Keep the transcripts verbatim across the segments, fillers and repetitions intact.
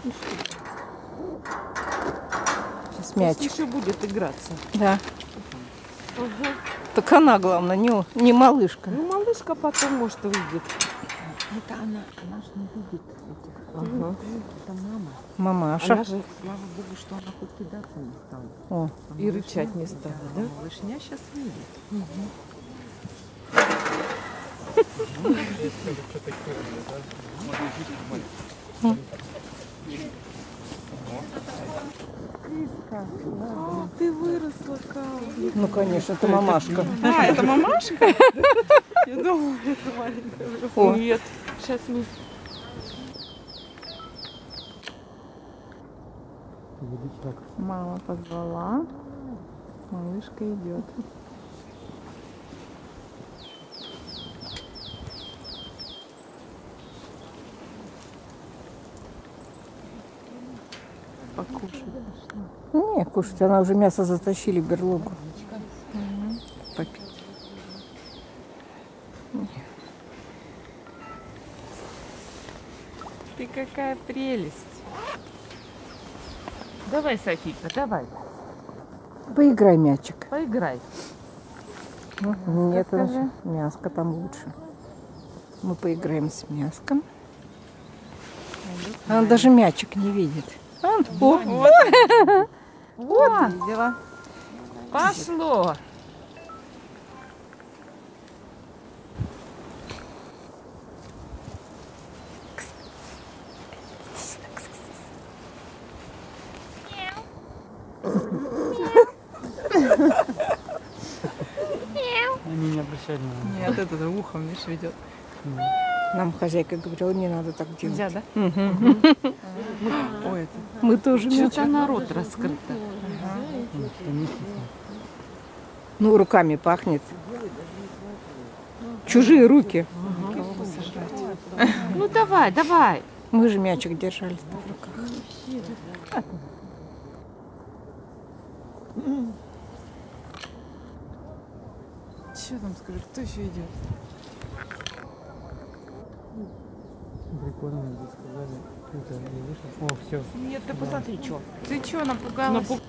Сейчас мячик. Еще будет играться. Да. Ага. Так она, главное, не, не малышка. Ну, малышка потом, может, выйдет. Это она, она же не видит этих. Ага. Это мама. Мамаша. Она же... Слава богу, что она хоть кидаться не стала. О. А И рычать не стала, да? Малышня сейчас видит. А, ты выросла как. Ну, конечно, это мамашка. А, это мамашка? Я думала, это маленькая. Нет, сейчас мы... Мама позвала. Малышка идет. Покушать. Не, кушать, она уже мясо затащили в берлогу. Угу. Попить. Ты какая прелесть. Давай, Софийка, давай. Поиграй мячик. Поиграй. Ну, нет, скажи. мяско там лучше. Мы поиграем с мяском. Она даже мячик не видит. А, о, Вот. вот видела. Пошло. Они не обращают внимания. Нет, это ухом, видишь, ведет. Нам хозяйка говорила, не надо так делать. Нельзя, да? Угу. Ой, это... Мы тоже мячик. Что-то народ раскрыто. Ну, руками пахнет. Чужие руки. Кого бы сожрать? Ну давай, давай. Мы же мячик держали в руках. Что там скажи, кто еще идет? Прикольно, мне сказали. Это не вышло. О, все. Нет, ты посмотри, что. Ты что, напугалась? Напуг...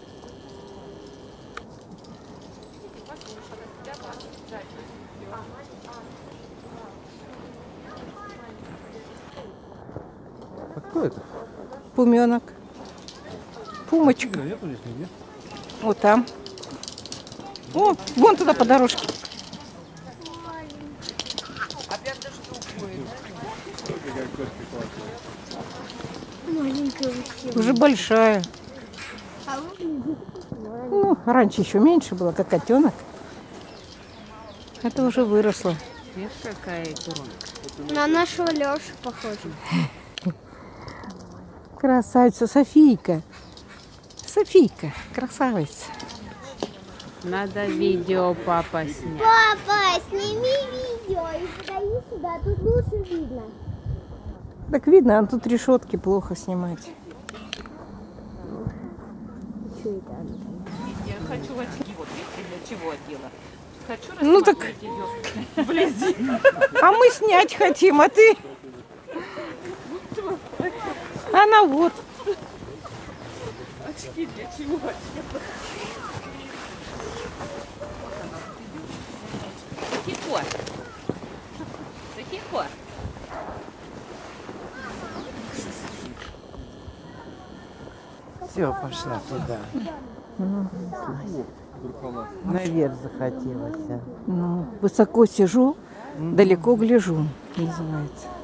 А кто это? Пуменок. Пумочка. Нету здесь нигде. Вот там. О, вон туда по дорожке. Маленькая вообще. Уже большая. А Ну, раньше еще меньше было, как котенок. Это уже выросло. Видишь, какая коронка. на нашего Лешу похожа. Красавица Софийка. Софийка, красавица. Надо видео папа снять. Папа, сними видео и подай сюда, тут лучше видно. Так видно, а тут решетки плохо снимать. Что это? Я хочу очки. Вот видите, для чего одела. Хочу Ну так- рассмотреть ее вблизи. А мы снять хотим, а ты? Она вот. Очки для чего? Сахихо. Сахихо. Все, пошла туда. Наверх захотелось. Ну, высоко сижу, далеко гляжу, называется.